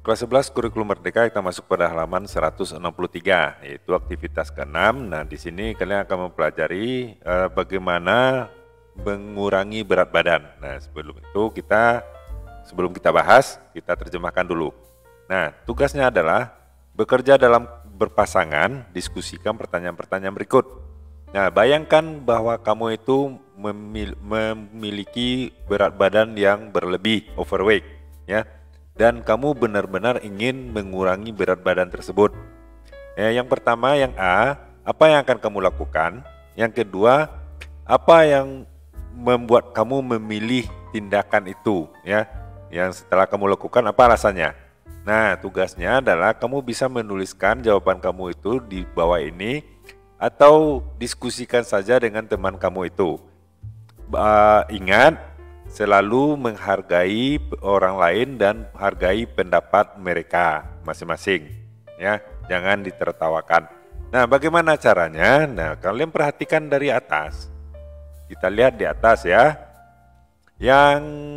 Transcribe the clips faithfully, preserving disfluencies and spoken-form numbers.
Kelas sebelas Kurikulum Merdeka, kita masuk pada halaman seratus enam puluh tiga, yaitu aktivitas keenam. Nah, di sini kalian akan mempelajari uh, bagaimana mengurangi berat badan. Nah, sebelum itu kita sebelum kita bahas, kita terjemahkan dulu. Nah, tugasnya adalah bekerja dalam berpasangan, diskusikan pertanyaan-pertanyaan berikut. Nah, bayangkan bahwa kamu itu memil memiliki berat badan yang berlebih, overweight, ya. Dan kamu benar-benar ingin mengurangi berat badan tersebut. Ya, yang pertama, yang A, apa yang akan kamu lakukan? Yang kedua, apa yang membuat kamu memilih tindakan itu? Ya, yang setelah kamu lakukan, apa alasannya? Nah, tugasnya adalah kamu bisa menuliskan jawaban kamu itu di bawah ini, atau diskusikan saja dengan teman kamu itu. Uh, ingat, selalu menghargai orang lain dan hargai pendapat mereka masing-masing, ya, jangan ditertawakan. Nah, bagaimana caranya? Nah, kalian perhatikan dari atas. Kita lihat di atas ya. Yang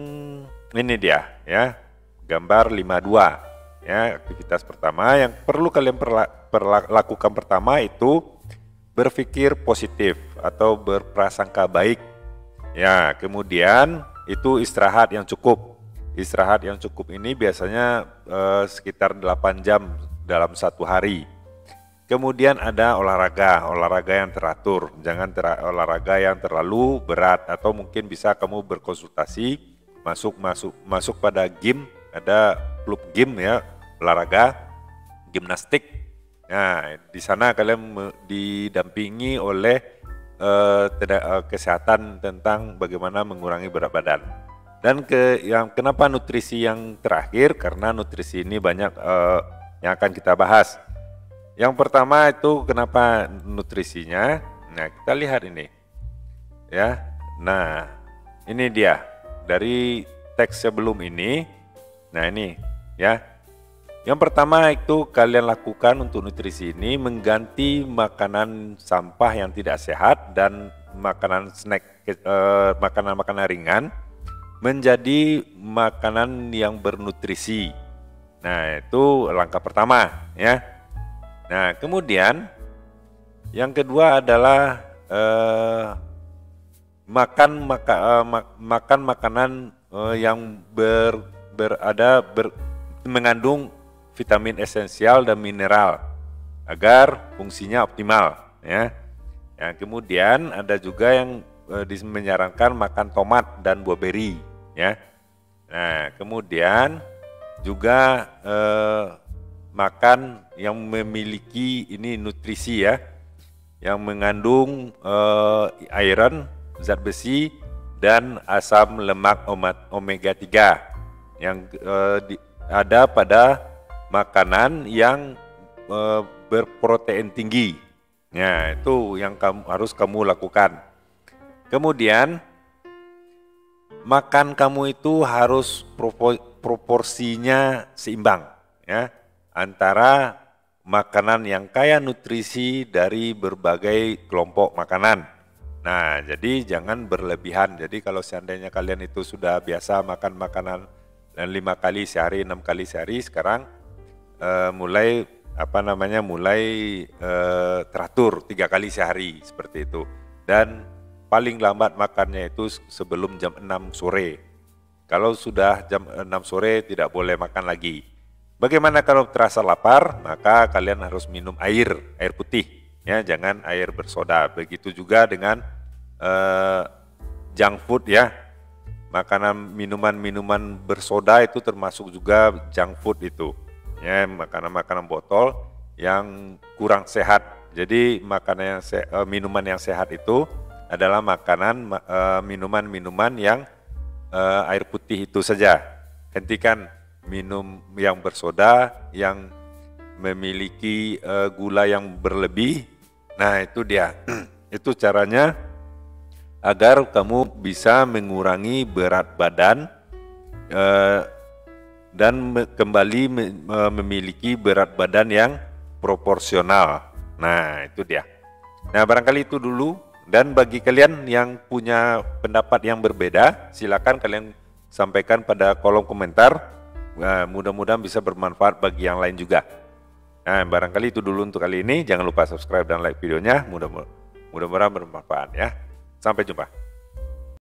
ini dia, ya. Gambar lima puluh dua. Ya, aktivitas pertama yang perlu kalian perla, perla, lakukan pertama itu berpikir positif atau berprasangka baik. Ya, kemudian itu istirahat yang cukup. Istirahat yang cukup ini biasanya eh, sekitar delapan jam dalam satu hari. Kemudian ada olahraga, olahraga yang teratur. Jangan ter olahraga yang terlalu berat, atau mungkin bisa kamu berkonsultasi masuk masuk masuk pada gym, ada klub gym ya, olahraga gimnastik. Nah, di sana kalian didampingi oleh Uh, uh, kesehatan tentang bagaimana mengurangi berat badan. Dan ke yang kenapa nutrisi yang terakhir, karena nutrisi ini banyak uh, yang akan kita bahas. Yang pertama itu kenapa nutrisinya? Nah, kita lihat ini ya. Nah, ini dia dari teks sebelum ini. Nah, ini ya. Yang pertama itu kalian lakukan untuk nutrisi ini, mengganti makanan sampah yang tidak sehat dan makanan snack, makanan-makanan eh, ringan menjadi makanan yang bernutrisi. Nah, itu langkah pertama ya. Nah, kemudian yang kedua adalah eh, makan maka, eh, mak, makan makanan eh, yang ber, berada ber, mengandung vitamin esensial dan mineral agar fungsinya optimal ya. Yang kemudian ada juga yang e, menyarankan makan tomat dan buah beri ya. Nah, kemudian juga e, makan yang memiliki ini nutrisi ya, yang mengandung e, iron, zat besi dan asam lemak omega tiga yang e, di, ada pada makanan yang e, berprotein tinggi. Nah, itu yang kamu, harus kamu lakukan. Kemudian makan kamu itu harus propor, proporsinya seimbang ya, antara makanan yang kaya nutrisi dari berbagai kelompok makanan. Nah, jadi jangan berlebihan. Jadi kalau seandainya kalian itu sudah biasa makan makanan lima kali sehari, enam kali sehari, sekarang Uh, mulai apa namanya mulai uh, teratur tiga kali sehari seperti itu, dan paling lambat makannya itu sebelum jam enam sore. Kalau sudah jam enam sore tidak boleh makan lagi. Bagaimana kalau terasa lapar? Maka kalian harus minum air air putih ya, jangan air bersoda. Begitu juga dengan uh, junk food ya, makanan minuman-minuman bersoda itu termasuk juga junk food itu ya, makanan-makanan botol yang kurang sehat. Jadi makanan yang se minuman yang sehat itu adalah makanan minuman-minuman yang uh, air putih itu saja. Hentikan minum yang bersoda, yang memiliki uh, gula yang berlebih. Nah, itu dia. Itu caranya agar kamu bisa mengurangi berat badan uh, dan kembali memiliki berat badan yang proporsional. Nah, itu dia. Nah, barangkali itu dulu. Dan bagi kalian yang punya pendapat yang berbeda, silakan kalian sampaikan pada kolom komentar. Nah, mudah-mudahan bisa bermanfaat bagi yang lain juga. Nah, barangkali itu dulu untuk kali ini. Jangan lupa subscribe dan like videonya. Mudah-mudahan bermanfaat ya. Sampai jumpa.